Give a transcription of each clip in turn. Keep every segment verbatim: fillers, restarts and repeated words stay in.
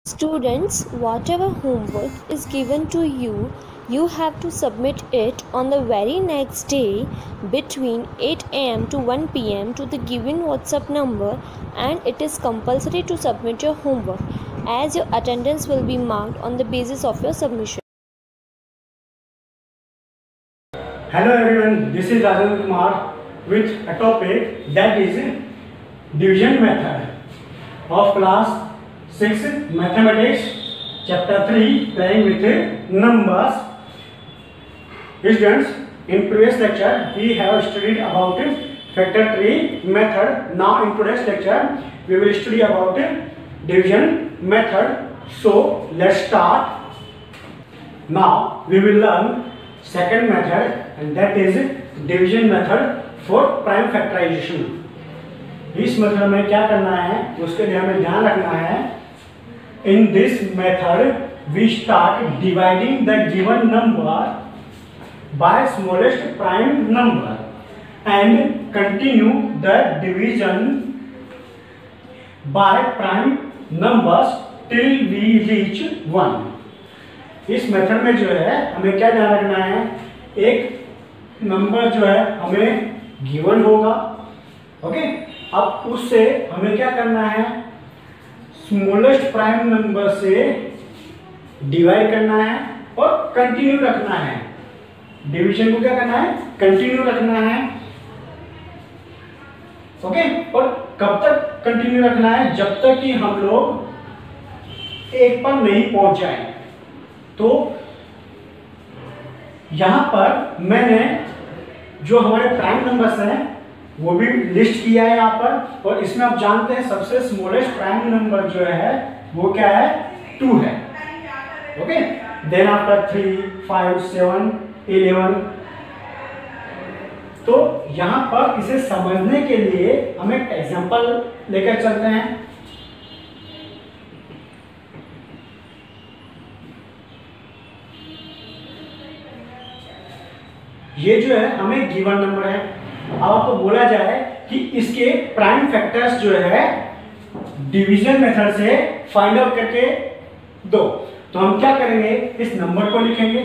Students, whatever homework is given to you, you have to submit it on the very next day between eight a m to one p m to the given WhatsApp number, and it is compulsory to submit your homework as your attendance will be marked on the basis of your submission. Hello everyone, this is Rajan Kumar with a topic that is division method of class six mathematics chapter three, playing with numbers. Students, in previous lecture we have studied about factor tree method. Now in today's lecture we will study about division method. So let's start. Now we will learn second method, and that is division method for prime factorization. इस method में क्या करना है उसके लिए हमें ध्यान रखना है. In this method we start dividing the given number by smallest prime number and continue the division by prime numbers till we reach one. इस मेथड में जो है हमें क्या ध्यान रखना है, एक नंबर जो है हमें गिवन होगा, ओके. अब उससे हमें क्या करना है, स्मॉलेस्ट प्राइम नंबर से डिवाइड करना है और कंटिन्यू रखना है. डिवीजन को क्या करना है, कंटिन्यू रखना है, ओके. और कब तक कंटिन्यू रखना है, जब तक कि हम लोग एक पर नहीं पहुंच जाए. तो यहां पर मैंने जो हमारे प्राइम नंबर्स हैं वो भी लिस्ट किया है यहाँ पर, और इसमें आप जानते हैं सबसे स्मॉलेस्ट प्राइम नंबर जो है वो क्या है, टू है, okay. Then after three, five, seven, eleven. तो यहाँ पर इसे समझने के लिए हम एक एग्जांपल लेकर चलते हैं. ये जो है हमें गिवन नंबर है. अब आपको बोला जाए कि इसके प्राइम फैक्टर्स जो है डिवीजन मेथड से फाइंड आउट करके दो. तो हम क्या करेंगे, इस नंबर को लिखेंगे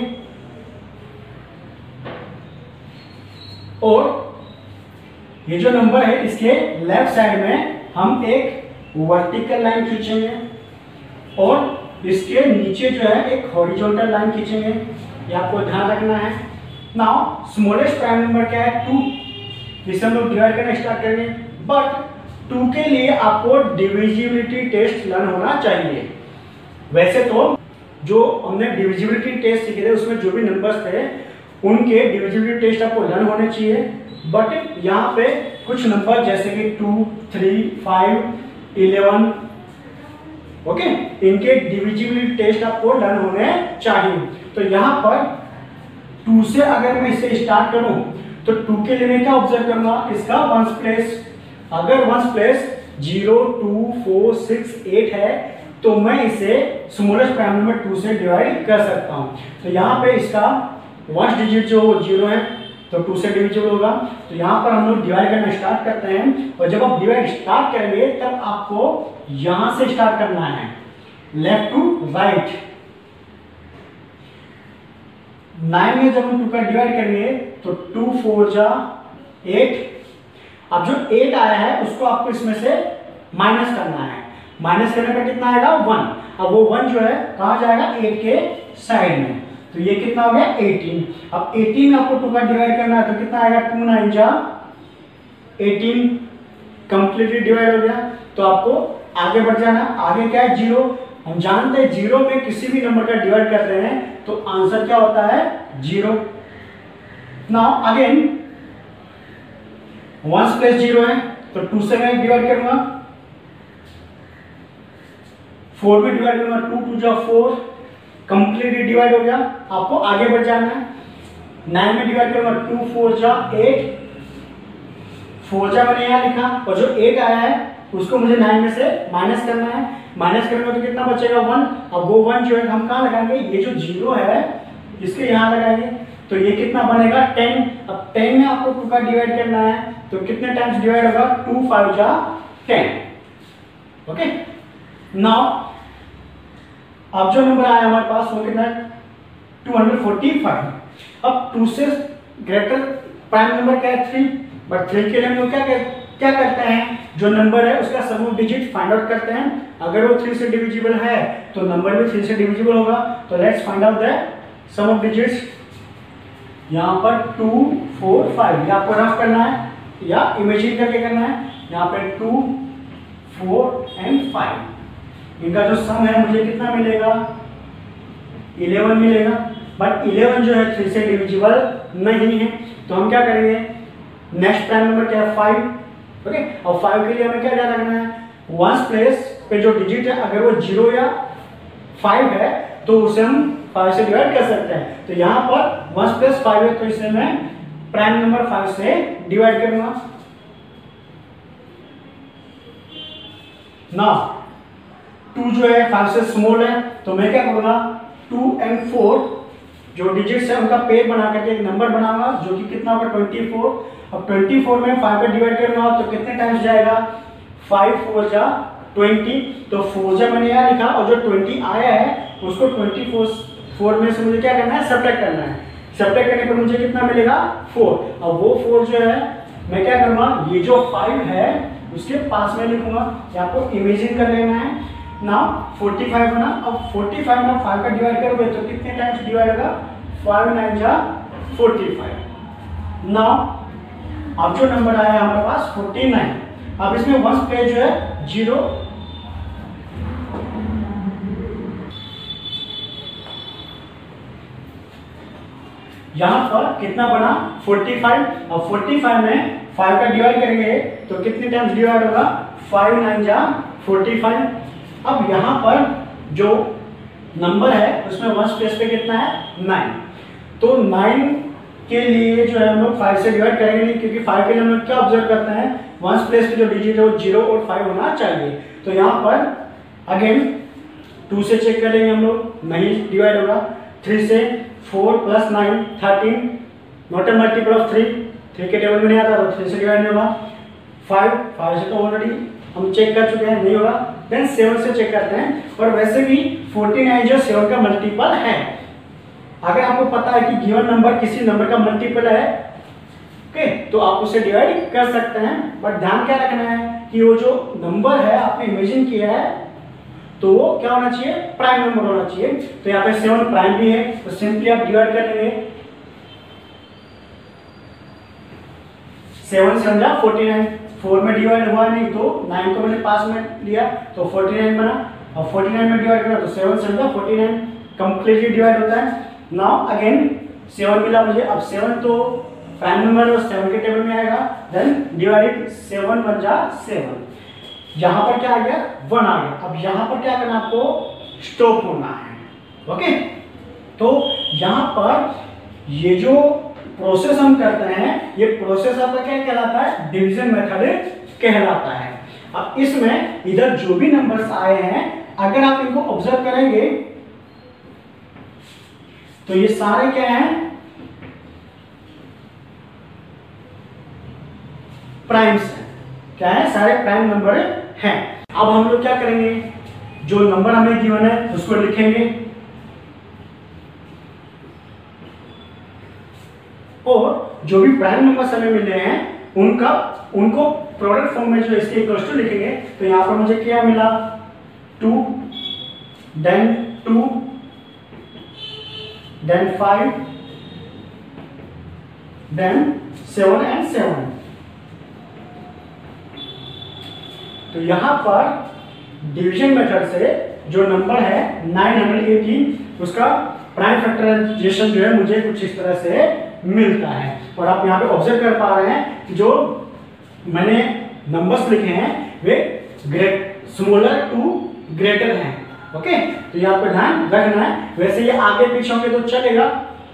और ये जो नंबर है इसके लेफ्ट साइड में हम एक वर्टिकल लाइन खींचेंगे और इसके नीचे जो है एक हॉरिजॉन्टल लाइन खींचेंगे. ये आपको ध्यान रखना है. नाउ स्मॉलेस्ट प्राइम नंबर क्या है, टू. इसे हम लोग डिवाइड करना स्टार्ट करेंगे, बट टू के लिए आपको डिविजिबिलिटी टेस्ट लर्न होना चाहिए. वैसे तो जो हमने डिविजिबिलिटी टेस्ट सीखे थे उसमें जो भी नंबर्स थे उनके डिविजिबिलिटी टेस्ट आपको लर्न होने चाहिए, बट यहाँ पे कुछ नंबर जैसे कि two, three, five, eleven, okay, इनके डिविजिबिलिटी टेस्ट आपको लर्न होने चाहिए. तो यहाँ पर टू से अगर मैं इसे स्टार्ट करूं तो टू के लिए मैं क्या ऑब्जर्व करूंगा, इसका वंस प्लेस. अगर ones place zero, two, four, six, eight है तो मैं इसे स्मॉलेस्ट प्राइम नंबर टू से डिवाइड कर सकता हूं. तो यहाँ पे इसका वंस डिजिट जो जीरो है तो टू से डिविजिबल होगा. तो यहाँ पर हम लोग डिवाइड करना स्टार्ट करते हैं, और जब आप डिवाइड स्टार्ट करेंगे तब आपको यहां से स्टार्ट करना है, लेफ्ट टू राइट. नाइन में जब हम टू का डिवाइड करेंगे तो टू फोर जा एट. अब जो एट आया है उसको आपको इसमें से माइनस करना है. माइनस करने पर कितना आएगा, वन. अब वो वन जो है कहाँ जाएगा, एट के साइड में. तो ये कितना हो गया, एटीन. अब एटीन में आपको टू का डिवाइड करना है तो कितना आएगा, टू नाइन जा एटीन. कंप्लीटली डिवाइड हो गया. तो आपको आगे बढ़ जाना. आगे क्या है, जीरो. हम जानते हैं जीरो में किसी भी नंबर का डिवाइड करते हैं तो आंसर क्या होता है, zero. Now again ones place zero है तो टू से मैं डिवाइड करूंगा, फोर में डिवाइड करूंगा, टू टू जा फोर, कंप्लीटली डिवाइड हो गया. आपको आगे बढ़ जाना है. नाइन में डिवाइड करूंगा, टू फोर जा एट, फोर जा मैंने यहां लिखा, और जो एट आया है उसको मुझे नाइन में से माइनस करना है. माइनस करेंगे तो कितना बचेगा, वन. अब वो वन जो है हम कहाँ लगाएंगे, ये जो जीरो है इसके यहाँ लगाएंगे. तो ये कितना बनेगा, टेन. अब टेन में आपको टू का डिवाइड करना है तो कितने टाइम्स डिवाइड होगा, टू फाइव जा टेन, ओके. नाउ अब जो नंबर आया हमारे पास वो कितना है, टू हंड्रेड फोर्टी फाइव। अब टू से ग्रेटर प्राइम नंबर क्या है, थ्री, बट थ्री के लिए हम लोग क्या कर, क्या करते हैं, जो नंबर है उसका sum of digit find out करते हैं। अगर वो थ्री से डिविजिबल है तो नंबर भी थ्री से डिविजिबल होगा। तो let's find out the sum of digits. यहाँ पर टू फोर फाइव, ये आपको रफ करना है या इमेजिन करके करना है। यहाँ पे टू फोर एंड फाइव, इनका जो सम है मुझे कितना मिलेगा, इलेवन मिलेगा। बट इलेवन जो है थ्री से डिविजिबल नहीं है, तो हम क्या करेंगे, नेक्स्ट प्राइम नंबर क्या है, फाइव। ओके, और फाइव के लिए हमें क्या ध्यान रखना है, वंस प्लेस पे जो डिजिट है अगर वो जीरो या फाइव है तो उसे हम फाइव से डिवाइड कर सकते हैं। तो यहाँ पर वंस प्लस फाइव है तो इसे मैं प्राइम नंबर फाइव से डिवाइड करूंगा। ना टू जो है फाइव से स्मॉल है तो मैं क्या करूंगा, टू एंड फोर जो डिजिट्स है उनका पेयर बना करके एक नंबर बनाऊंगा जो कि कितना होगा, ट्वेंटी फोर। अब ट्वेंटी फोर में फाइव पे डिवाइड करना तो कितने टाइम्स जाएगा, फाइव फोर जा ट्वेंटी। तो फोर जब मैंने यहाँ लिखा और जो ट्वेंटी आया है उसको ट्वेंटी फोर फोर में से मुझे क्या करना है, सब्ट्रैक्ट करना है। सब्ट्रैक्ट करने पर मुझे कितना मिलेगा, फोर। अब वो फोर जो है मैं क्या करूँगा, ये जो फाइव है उसके पास में लिखूंगा, आपको इमेजिन कर लेना है ना। फोर्टी फाइव है ना, अब फोर्टी फाइव में फाइव का डिवाइड करोगे तो कितने टाइम्स डिवाइड होगा, फाइव नाइन जा फोर्टी फाइव। नाउ अब जो नंबर आया हमारे पास फोर्टी नाइन, अब इसमें वंस पे जो है जीरो, यहां पर कितना बना फोर्टी फाइव। अब फोर्टी फाइव में फाइव का डिवाइड करेंगे तो कितने टाइम्स डिवाइड होगा, फाइव नाइन जा फोर्टी फाइव। अब यहाँ पर जो नंबर है उसमें वंस प्लेस पे कितना है, नाइन। तो नाइन के लिए जो है हम लोग फाइव से डिवाइड करेंगे नहीं, क्योंकि फाइव के लिए हम लोग क्या ऑब्जर्व करते हैं, वंस प्लेस पे जो डिजिट है वो जीरो और फाइव होना चाहिए। तो यहाँ पर अगेन टू से चेक करेंगे हम लोग, नहीं डिवाइड होगा। थ्री से four plus nine thirteen, not a multiple of three, three के टेबल में नहीं आता तो थ्री से डिवाइड नहीं होगा। फाइव, फाइव से तो ऑलरेडी हम चेक कर चुके हैं, नहीं होगा। देन सेवन से चेक करते हैं, और वैसे भी फोर्टी नाइन जो सेवन का मल्टीपल है, अगर आपको पता है कि गिवन नंबर किसी नंबर का मल्टीपल है, ओके, तो आप उसे डिवाइड कर सकते हैं। बट ध्यान क्या रखना है कि वो जो नंबर है आपने इमेजिन किया है तो वो क्या होना चाहिए, प्राइम नंबर होना चाहिए। तो यहाँ पे सेवन प्राइम भी है, तो सिंपली आप डिवाइड कर लेंगे, सेवन सेवन जा फोर्टी नाइन, फोर में डिवाइड हुआ नहीं तो नाइन को मैंने पास में लिया तो फोर्टी नाइन बना, और फोर्टी नाइन में डिवाइड करा तो सेवन सेवन जा फोर्टी नाइन, कंप्लीटली डिवाइड होता है। नाउ अगेन सेवन मिला मुझे, अब सेवन तो प्राइम नंबर है, सेवन के टेबल में आएगा, देन डिवाइडेड सेवन वन जा सेवन, यहाँ पर क्या आ गया, वन आ गया। अब यहाँ पर क्या करना, आपको स्टॉप होना है। ओके, तो यहाँ पर ये जो प्रोसेस हम करते हैं, ये प्रोसेस आपका क्या कहलाता है, डिवीजन मेथड कहलाता है। अब इसमें इधर जो भी नंबर्स आए हैं, अगर आप इनको ऑब्जर्व करेंगे तो ये सारे क्या हैं, प्राइम्स हैं। क्या है, सारे प्राइम नंबर हैं। अब हम लोग क्या करेंगे, जो नंबर हमें गिवन है उसको लिखेंगे, और जो भी प्राइम नंबर्स हमें मिल रहे हैं उनका उनको प्रोडक्ट फॉर्म में जो इसके इक्वल्स टू लिखेंगे। तो यहां पर मुझे क्या मिला, two, then two, then five, then seven and seven. तो यहां पर डिवीजन मेथड से जो नंबर है नाइन हंड्रेड एटीन, उसका प्राइम फैक्टराइजेशन जो है मुझे कुछ इस तरह से मिलता है। और आप यहाँ पे ऑब्जर्व कर पा रहे हैं कि जो मैंने नंबर्स लिखे हैं वे ग्रेट स्मॉलर टू ग्रेटर हैं। ओके, तो ये आपको ध्यान रखना है। वैसे ये आगे पीछे होंगे तो चलेगा।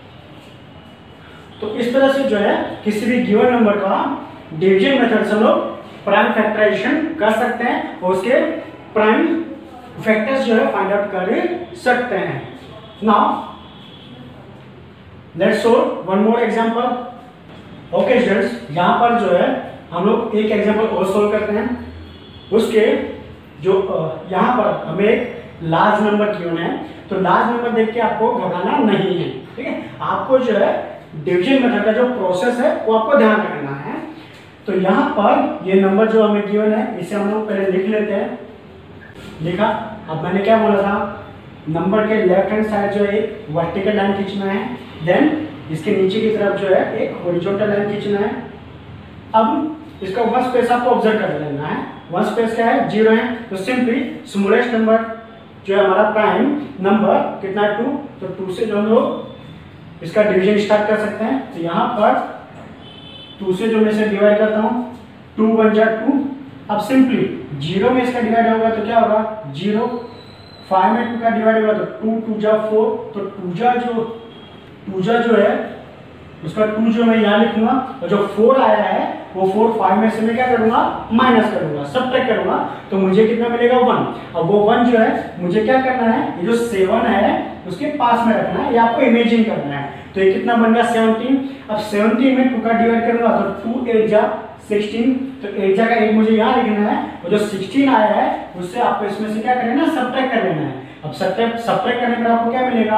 तो इस तरह से जो है किसी भी गिवन नंबर का डिवीजन मेथड से लोग प्राइम फैक्टराइजेशन कर सकते हैं और उसके प्राइम फैक्टर्स जो है फाइंड आउट कर सकते हैं। Now let's solve one more example. Okay students, यहाँ पर जो है हम लोग एक एग्जांपल और सॉल्व करते हैं। उसके जो यहाँ पर हमें लार्ज नंबर गिवन है, तो लार्ज नंबर देख के आपको घबराना नहीं है, ठीक है। आपको जो है डिवीजन मेथड का जो प्रोसेस है वो आपको ध्यान रखना है। तो यहाँ पर ये नंबर जो हमें गिवन है इसे हम लोग पहले लिख लेते हैं। लिखा। अब मैंने क्या बोला था, नंबर के लेफ्ट हैंड साइड जो है एक वर्टिकल लाइन खींचना है, देन इसके नीचे की तरफ जो है एक हॉरिजॉन्टल लाइन खींचना है। अब इसका वन स्पेस आपको ऑब्जर्व कर लेना है। वन स्पेस क्या है, जीरो है, तो सिंपली स्मॉलेस्ट नंबर जो है हमारा प्राइम नंबर कितना है, टू, तो टू से जो हम लोग इसका डिवीजन स्टार्ट कर सकते हैं। तो यहाँ पर टू से जो मैं इसे डिवाइड करता हूँ, टू वन जा टू। अब सिंपली जीरो में इसका डिवाइड होगा तो क्या होगा, जीरो। फाइव में टू का डिवाइड होगा तो टू टू जा फोर, तो टू जा जो टू जा जो है उसका टू जो मैं यहाँ लिखूंगा, और जो फोर आया है वो फोर फाइव में से मैं क्या करूंगा, माइनस करूंगा, सब्ट्रैक्ट करूंगा, तो मुझे कितना मिलेगा, वन। अब वो वन जो है मुझे क्या करना है, ये जो सेवन है उसके पास में रखना है, ये आपको इमेजिन करना है। तो ये कितना बन गया, सेवनटीन। अब सेवनटीन में टू का डिवाइड करूंगा तो टू एट जा सिक्सटीन, तो एट जा का एट मुझे यहाँ लिखना है, और जो सिक्सटीन आया है उससे आपको इसमें से क्या करना है ना, सब्ट्रैक्ट कर लेना है। अब सब्ट्रैक्ट सब्ट्रैक्ट करने पर आपको क्या मिलेगा,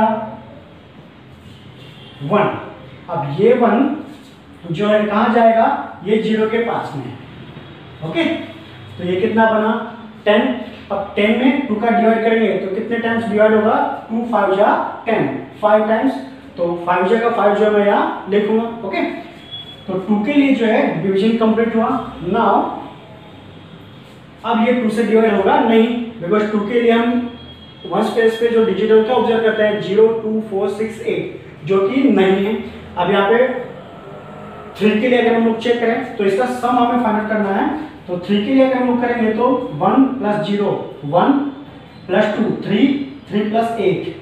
वन। अब ये वन जो है कहाँ जाएगा, ये जीरो के पास में है, ओके। तो ये कितना बना, टेन। अब टेन में टू का डिवाइड करेंगे तो कितने टाइम्स डिवाइड होगा, टू फाइव जा टेन, फाइव टाइम्स, तो फाइव जगह फाइव जो है मैं यहाँ लिखूंगा, ओके। तो टू के लिए जो है डिवीजन कंप्लीट हुआ। नाउ अब ये टू से डिवाइड होगा नहीं, बिकॉज टू के लिए हम वन स्पेस पे जो डिजिट है क्या ऑब्जर्व करते हैं, zero two four six eight, जो कि नहीं है। अब यहाँ पे थ्री के लिए अगर हम लोग चेक करें तो इसका सम हमें फाइंड करना है। तो थ्री के लिए अगर हम लोग करेंगे तो one plus zero one plus two three, three plus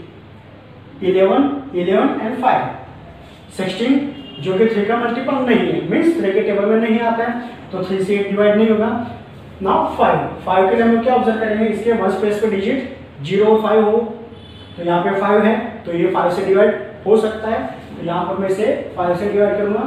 eight eleven, eleven and five sixteen, जो कि थ्री का मल्टीपल नहीं है, मीन्स थ्री के टेबल में नहीं आता है, तो थ्री से एट डिवाइड नहीं होगा। नाउ फाइव, फाइव के लिए हम लोग क्या ऑब्जर्व करेंगे, इसके वन स्पेस पे डिजिट जीरो फाइव हो, तो यहाँ पे फाइव है तो ये फाइव से डिवाइड हो सकता है, तो यहाँ पर मैं इसे फाइव से डिवाइड करूंगा।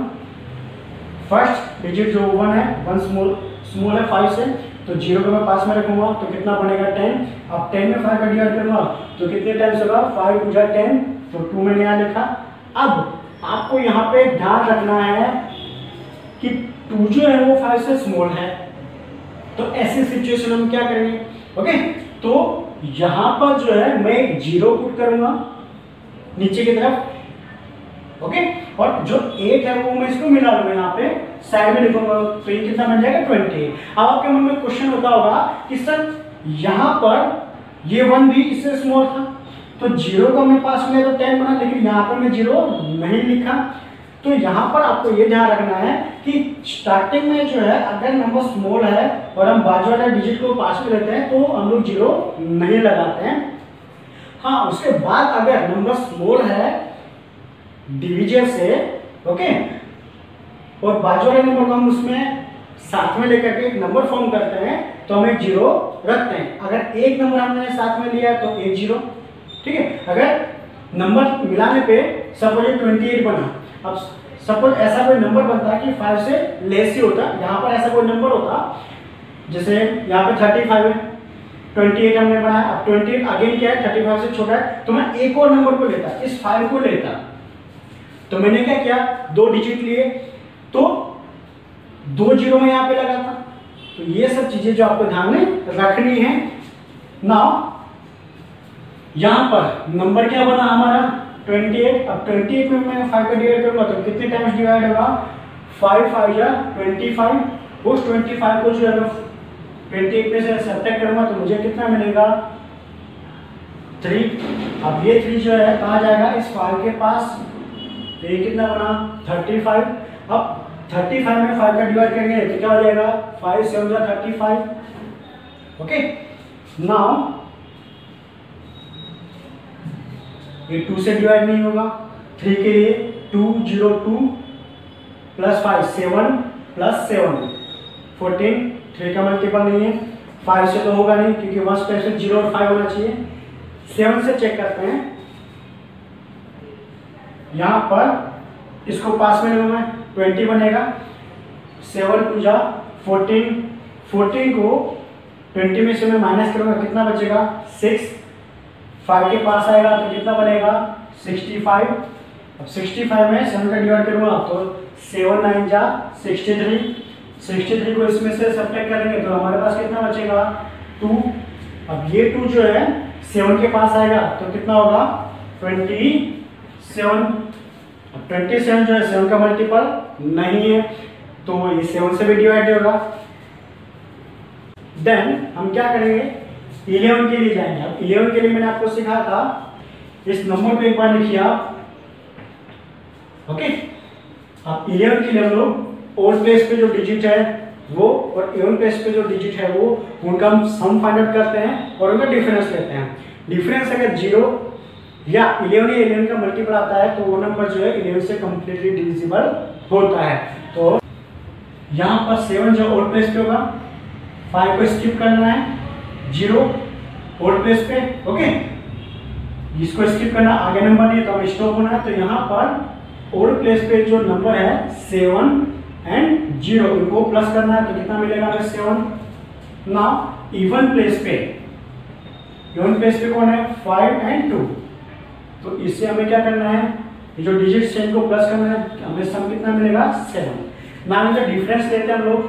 फर्स्ट डिजिट जो वन है, वन स्मॉल स्मॉल है फाइव से, तो जीरो को मैं पास में रखूंगा तो कितना बनेगा, टेन। अब टेन में फाइव का डिवाइड करूंगा तो कितने टाइम्स होगा, फाइव टू जा टेन, तो टू मैंने यहाँ लिखा। अब आपको यहाँ पे ध्यान रखना है कि टू जो है वो फाइव से स्मॉल है, तो ऐसी सिचुएशन हम क्या करेंगे, ओके। तो यहाँ पर जो है मैं एक जीरो पुट करूंगा नीचे की तरफ, ओके, और जो एट है वो मैं इसको मिला लूंगा यहाँ पे साइड में लिखूंगा, तो ये कितना बन जाएगा, ट्वेंटी। अब आपके मन में क्वेश्चन होता होगा कि सर यहाँ पर ये वन भी इससे स्मॉल था, तो जीरो को मेरे पास में तो टेन बना, लेकिन यहाँ पर मैं जीरो नहीं लिखा। तो यहाँ पर आपको ये ध्यान रखना है कि स्टार्टिंग में जो है अगर नंबर स्मॉल है और हम बाजू वाले डिजिट को पास में लेते हैं तो हम लोग जीरो नहीं लगाते हैं। हाँ, उसके बाद अगर नंबर स्मॉल है डिवीजन से, ओके, और बाजू वाले नंबर को हम उसमें साथ में लेकर के एक नंबर फॉर्म करते हैं तो हम एक जीरो रखते हैं। अगर एक नंबर हमने साथ में लिया तो एक जीरो, ठीक है। अगर नंबर मिलाने पे सपोज ट्वेंटी एट बना, अब सपोज ऐसा कोई नंबर बनता है कि फाइव से लेस ही होता, यहाँ पर ऐसा कोई नंबर होता, जैसे यहाँ पे थर्टी फाइव है, ट्वेंटी एट हमने बनाया, अब ट्वेंटी एट अगेन क्या है, थर्टी फाइव से छोटा है, तो मैं एक और नंबर को लेता, इस फाइव को लेता। तो मैंने क्या किया, दो डिजिट लिए, तो दो जीरो में यहाँ पे लगा था। तो ये सब चीजें जो आपको ध्यान में रखनी है। नाउ यहाँ पर नंबर क्या बना हमारा, ट्वेंटी एट। अब ट्वेंटी एट में मैं फाइव का डिवाइड करूंगा तो कितने टाइम्स डिवाइड होगा, फाइव फाइव या ट्वेंटी फाइव। उस ट्वेंटी फाइव को जो है ट्वेंटी एट में से सब्ट्रैक्ट करूंगा तो मुझे कितना मिलेगा, थ्री। अब ये थ्री जो है कहाँ जाएगा, इस फाइव के पास, तो ये कितना बना, थर्टी फाइव। अब थर्टी फाइव में फाइव का डिवाइड करेंगे तो क्या हो जाएगा, फाइव सेवन जा थर्टी फाइव, ओके। नाउ ये टू से डिवाइड नहीं होगा, थ्री के लिए two zero two plus five seven plus seven fourteen, three का मल्टीपल नहीं है, फाइव से तो होगा नहीं क्योंकि वन स्पेस में जीरो और फाइव होना चाहिए। सेवन से चेक करते हैं, यहाँ पर इसको पास में लूंगा, ट्वेंटी बनेगा, सेवन टू जा फोर्टीन, फोर्टीन को ट्वेंटी में से मैं माइनस करूंगा, कितना बचेगा, सिक्स। फाइव के पास आएगा तो कितना बनेगा सिक्सटी फाइव। अब सिक्सटी फाइव में सेवन का डिवाइड करूँगा तो सेवन नाइन जा सिक्सटी थ्री, सिक्सटी थ्री को इसमें से सब्ट्रैक्ट करेंगे तो हमारे पास कितना बचेगा टू। अब ये टू जो है सेवन के पास आएगा तो कितना होगा ट्वेंटी सेवन। अब ट्वेंटी सेवन जो है सेवन का मल्टीपल नहीं है तो ये सेवन से भी डिवाइड होगा। देन हम क्या करेंगे इलेवन के लिए जाएंगे। अब इलेवन के लिए मैंने आपको सिखाया था इस नंबर को एक बार लिखिए आप, ओके। अब इलेवन के लिए हम लोग ओड प्लेस पे जो डिजिट है वो और इवन प्लेस पे जो डिजिट है वो उनका हम सम फाइंड आउट करते हैं और उनका डिफरेंस लेते हैं। डिफरेंस अगर जीरो या इलेवन या इलेवन का मल्टीपल आता है तो वो नंबर जो है इलेवन से कंप्लीटली डिविजिबल होता है। तो यहाँ पर सेवन जो ओड प्लेस पे होगा, फाइव को स्किप करना है, जीरो ओड प्लेस पे, ओके। इसको स्किप करना, आगे नंबर नहीं है तो हमें स्टॉप होना है। तो यहाँ पर ओड प्लेस पे जो नंबर है सेवन एंड जीरो इनको प्लस करना है तो कितना मिलेगा हमें सेवन। ना इवन प्लेस पे, इवन प्लेस पे कौन है फाइव एंड टू, तो इससे हमें क्या करना है ये जो डिजिट्स है इनको प्लस करना है, हमें सम कितना मिलेगा सेवन। ना इनका डिफरेंस लेते हैं हम लोग,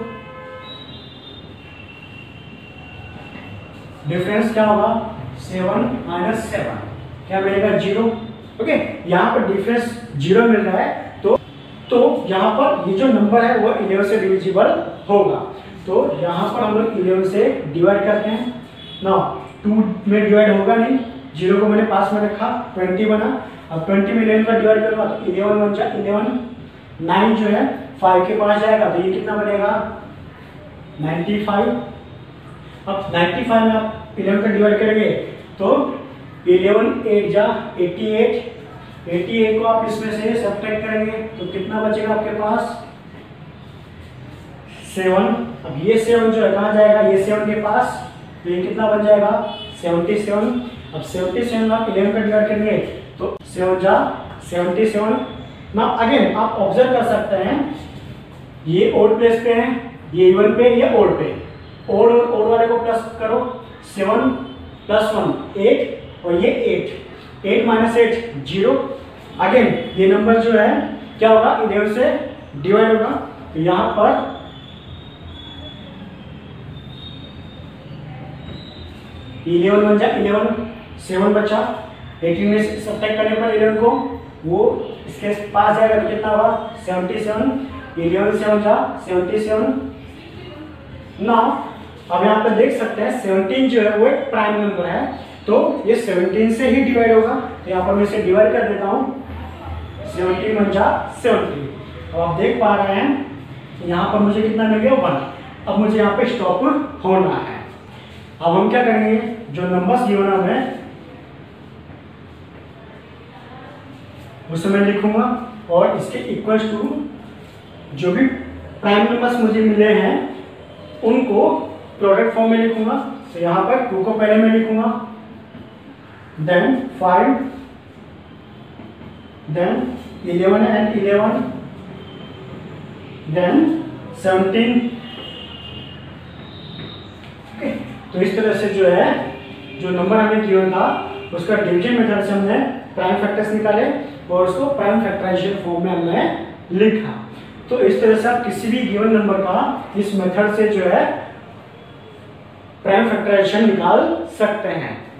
डिफरेंस क्या होगा सेवन माइनस सेवन क्या मिलेगा जीरो, ओके। यहाँ पर डिफरेंस जीरो मिल रहा है तो तो यहाँ पर ये जो नंबर है वो इलेवन से डिविजिबल होगा। तो यहाँ पर हम लोग इलेवन से डिवाइड करते हैं ना, टू में डिवाइड होगा नहीं, जीरो को मैंने पास में रखा, ट्वेंटी बना। अब ट्वेंटी में इलेवन का डिवाइड करूँगा तो इलेवन बन जाए इलेवन, नाइन जो है फाइव के पास जाएगा तो ये कितना बनेगा नाइन्टी फाइव। अब नाइन्टी फाइव में आप इलेवन का डिवाइड करेंगे तो इलेवन एट जा एटी एट, एटी एट को आप इसमें से सब्ट्रैक्ट करेंगे तो कितना बचेगा आपके पास सेवन। अब ये सेवन जो है कहाँ जाएगा ये सेवन के पास तो ये कितना बन जाएगा सेवेंटी सेवन। अब सेवेंटी सेवन आप इलेवन का डिवाइड करेंगे तो सेवन जा सेवेंटी सेवन। ना अगेन आप ऑब्जर्व कर सकते हैं ये ओड प्लेस पे है, ये इवन पे, ये ओड पे, ओड और ओड वाले को प्लस करो, सेवन प्लस वन एट और ये eight, eight minus eight zero. Again ये नंबर जो है क्या होगा इलेवन से डिवाइड होगा तो यहाँ पर इलेवन बन जाए इलेवन, सेवन बचा, एटीन में सब्ट्रैक्ट करने पर इलेवन को वो इसके पास जाएगा तो कितना होगा सेवेंटी सेवन, इलेवन सेवन जा सेवेंटी सेवन। ना अब यहाँ पे देख सकते हैं सेवनटीन जो है वो एक प्राइम नंबर है तो ये सेवनटीन से ही डिवाइड होगा तो यहाँ पर मैं इसे डिवाइड कर देता हूँ, सेवनटीन बन जा सेवनटीन। अब आप देख पा रहे हैं यहाँ पर मुझे कितना मिल गया वन। अब मुझे यहाँ पे स्टॉप होना है। अब हम क्या करेंगे जो नंबर्स गिवन हमें उसे मैं लिखूंगा और इसके इक्वल टू जो भी प्राइम नंबर्स मुझे मिले हैं उनको प्रोडक्ट फॉर्म में लिखूंगा। तो यहाँ पर टू को पहले मैं लिखूंगा, then five, then eleven and eleven, then seventeen, okay. तो इस तरह से जो है जो नंबर हमें गिवन था उसका डिवीजन मेथड से हमने प्राइम फैक्टर्स निकाले और उसको प्राइम फैक्टराइजेशन फॉर्म में हमने लिखा। तो इस तरह से आप किसी भी गिवन नंबर का इस मेथड से जो है प्राइम फैक्टराइजेशन निकाल सकते हैं।